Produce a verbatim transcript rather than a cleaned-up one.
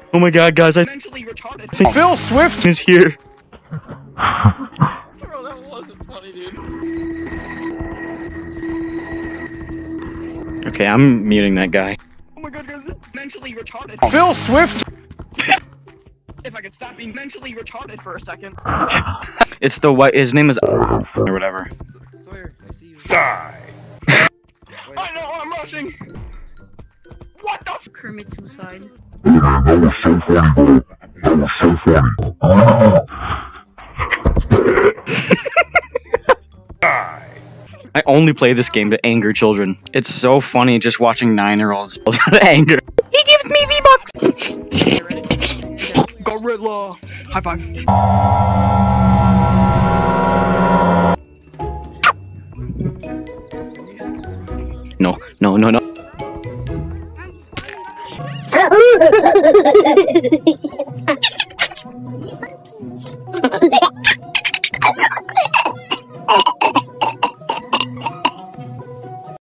Oh my god, guys, I Mentally retarded. think Phil Swift is here. Bro, that wasn't funny, dude. Okay, I'm muting that guy. Oh my god, guys, this is mentally retarded. Phil Swift! If I could stop being mentally retarded for a second. It's the white, his name is or whatever. Sawyer, I see you. Die! I know, I'm rushing! What the f- Kermit suicide. That was so funny, bro. That was so funny. Die! I only play this game to anger children. It's so funny just watching nine-year-olds anger. He gives me V-Bucks! Gorilla! High five. No, no, no, no.